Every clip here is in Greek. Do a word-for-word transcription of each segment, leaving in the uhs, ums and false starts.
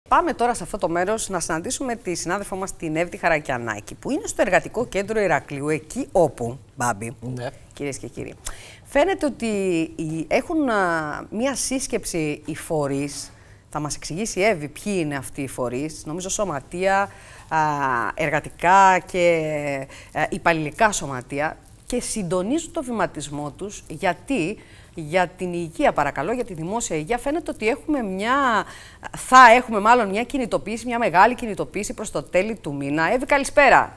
Πάμε τώρα σε αυτό το μέρος να συναντήσουμε τη συνάδελφό μας την Εύη Χαρακιανάκη, που είναι στο Εργατικό Κέντρο Ηρακλείου, εκεί όπου, Μπάμπη, ναι. Κυρίες και κύριοι, φαίνεται ότι έχουν α, μία σύσκεψη οι φορείς. Θα μας εξηγήσει η Εύη ποιοι είναι αυτοί οι φορείς, νομίζω σωματεία, α, εργατικά και α, υπαλληλικά σωματεία, και συντονίζουν το βηματισμό τους. Γιατί? Για την υγεία, παρακαλώ, για τη δημόσια υγεία. Φαίνεται ότι έχουμε μια, θα έχουμε μάλλον μια κινητοποίηση, μια μεγάλη κινητοποίηση προς το τέλη του μήνα. Εύη, καλησπέρα.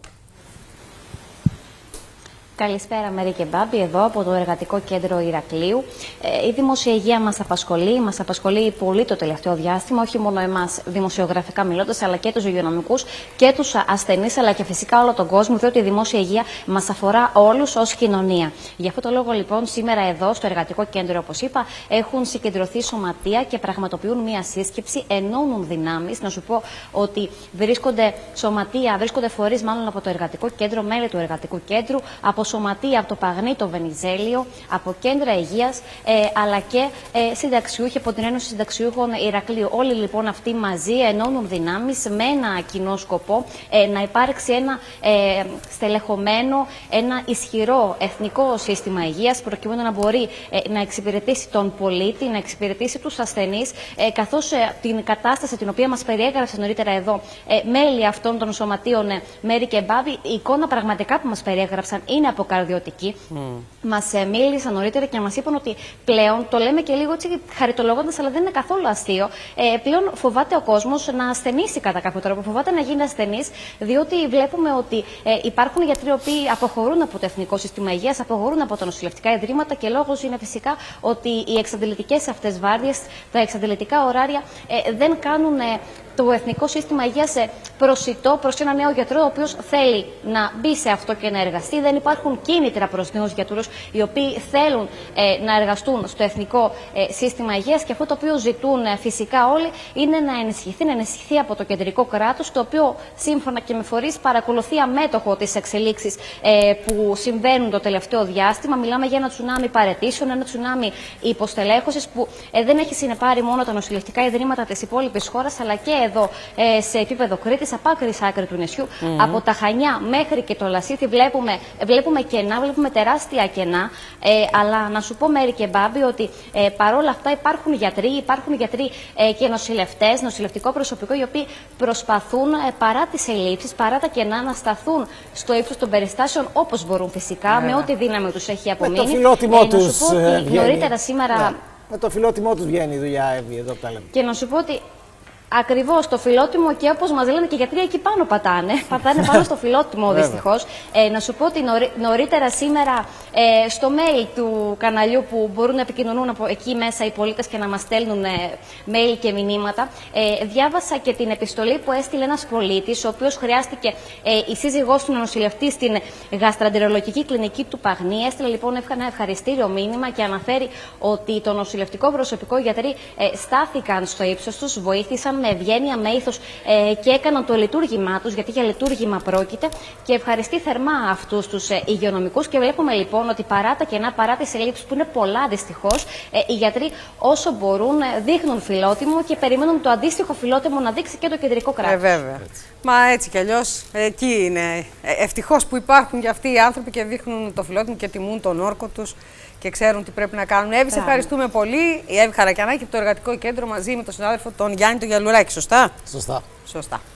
Καλησπέρα, Μέρη και Μπάμπη, εδώ από το Εργατικό Κέντρο Ηρακλείου. Ε, η δημόσια υγεία μας απασχολεί, μας απασχολεί πολύ το τελευταίο διάστημα, όχι μόνο εμάς δημοσιογραφικά μιλώντας, αλλά και τους υγειονομικούς και τους ασθενείς, αλλά και φυσικά όλο τον κόσμο, διότι η δημόσια υγεία μας αφορά όλους ως κοινωνία. Γι' αυτό το λόγο, λοιπόν, σήμερα εδώ στο Εργατικό Κέντρο, όπως είπα, έχουν συγκεντρωθεί σωματεία και πραγματοποιούν μία σύσκεψη, ενώνουν δυνάμεις. Να σου πω ότι βρίσκονται σωματεία, βρίσκονται φορείς μάλλον από το Εργατικό Κέντρο, μέλη του Εργατικού Κέντρου, από σωματεία από το Παγνί, το Βενιζέλιο, από κέντρα υγείας, ε, αλλά και ε, συνταξιούχοι από την Ένωση Συνταξιούχων Ηρακλείου. Όλοι λοιπόν αυτοί μαζί ενώνουν δυνάμεις με ένα κοινό σκοπό, ε, να υπάρξει ένα ε, στελεχωμένο, ένα ισχυρό εθνικό σύστημα υγείας, προκειμένου να μπορεί ε, να εξυπηρετήσει τον πολίτη, να εξυπηρετήσει τους ασθενείς, ε, καθώς ε, την κατάσταση την οποία μας περιέγραψε νωρίτερα εδώ ε, μέλη αυτών των σωματείων, ε, Μέρη και Μπάμπη, η εικόνα πραγματικά που μας περιέγραψαν είναι αποκαρδιωτική. Mm. Μας ε, μίλησαν νωρίτερα και μας είπαν ότι πλέον, το λέμε και λίγο έτσι χαριτολογώντας, αλλά δεν είναι καθόλου αστείο, ε, πλέον φοβάται ο κόσμος να ασθενήσει κατά κάποιο τρόπο, φοβάται να γίνει ασθενής, διότι βλέπουμε ότι ε, υπάρχουν γιατροί οι οποίοι αποχωρούν από το Εθνικό Σύστημα Υγείας, αποχωρούν από τα νοσηλευτικά ιδρύματα, και λόγος είναι φυσικά ότι οι εξαντλητικές αυτές βάρδιες, τα εξαντλητικά ωράρια ε, δεν κάνουν ε, το Εθνικό Σύστημα Υγείας προσιτό προς ένα νέο γιατρό, ο οποίος θέλει να μπει σε αυτό και να εργαστεί. Δεν υπάρχουν κίνητρα προς νέους γιατρούς οι οποίοι θέλουν ε, να εργαστούν στο Εθνικό ε, Σύστημα Υγείας, και αυτό το οποίο ζητούν ε, φυσικά όλοι είναι να ενισχυθεί, να ενισχυθεί από το κεντρικό κράτος, το οποίο σύμφωνα και με φορείς παρακολουθεί αμέτωχο τις εξελίξεις ε, που συμβαίνουν το τελευταίο διάστημα. Μιλάμε για ένα τσουνάμι παραιτήσεων, ένα τσουνάμι υποστελέχωσης που ε, δεν έχει συνεπάρει μόνο τα νοσηλευτικά ιδρύματα της υπόλοιπης χώρας, αλλά και εδώ ε, σε επίπεδο Κρήτης, από άκρη σ' άκρη του νησιού, mm-hmm. από τα Χανιά μέχρι και το Λασίθι, βλέπουμε, βλέπουμε κενά, βλέπουμε τεράστια κενά. Ε, αλλά να σου πω, Μέρη και Μπάμπη, ότι ε, παρόλα αυτά υπάρχουν γιατροί, υπάρχουν γιατροί ε, και νοσηλευτές, νοσηλευτικό προσωπικό, οι οποίοι προσπαθούν ε, παρά τις ελλείψεις, παρά τα κενά, να σταθούν στο ύψος των περιστάσεων όπως μπορούν φυσικά, yeah. με ό,τι δύναμη τους έχει απομείνει. Με το φιλότιμό ε, τους να σου πω ότι βγαίνει. νωρίτερα σήμερα. Yeah. Με το φιλότιμό τους βγαίνει η δουλειά, Εύη, εδώ που τα λέμε. Και να σου πω ότι ακριβώς το φιλότιμο, και όπως μας λένε και οι γιατροί, εκεί πάνω πατάνε. Πατάνε πάνω στο φιλότιμο, δυστυχώς. Ε, να σου πω ότι νωρί, νωρίτερα σήμερα ε, στο mail του καναλιού, που μπορούν να επικοινωνούν από εκεί μέσα οι πολίτες και να μας στέλνουν ε, mail και μηνύματα, ε, διάβασα και την επιστολή που έστειλε ένας πολίτης, ο οποίος χρειάστηκε ε, η σύζυγός του να νοσηλευτεί στην γαστραντερολογική κλινική του Παγνί. Έστειλε λοιπόν ένα ευχαριστήριο μήνυμα και αναφέρει ότι το νοσηλευτικό προσωπικό, οι γιατροί ε, στάθηκαν στο ύψος τους, βοήθησαν με ευγένεια, με ήθος ε, και έκαναν το λειτουργήμά τους, γιατί για λειτουργήμα πρόκειται, και ευχαριστεί θερμά αυτούς τους ε, υγειονομικούς. Και βλέπουμε λοιπόν ότι παρά τα κενά, παρά τις ελλείψεις που είναι πολλά δυστυχώς, ε, οι γιατροί όσο μπορούν ε, δείχνουν φιλότιμο και περιμένουν το αντίστοιχο φιλότιμο να δείξει και το κεντρικό κράτος. Ε, βέβαια. Έτσι. Μα έτσι κι αλλιώς εκεί είναι. Ε, ευτυχώς που υπάρχουν και αυτοί οι άνθρωποι και δείχνουν το φιλότιμο και τιμούν τον όρκο τους και ξέρουν τι πρέπει να κάνουν. Εύη, σε ευχαριστούμε πολύ. Η Εύη Χαρακιανάκη από το Εργατικό Κέντρο, μαζί με τον συνάδελφο τον Γιάννη τον Γιαλουράκη. Σωστά. Σωστά. Σωστά.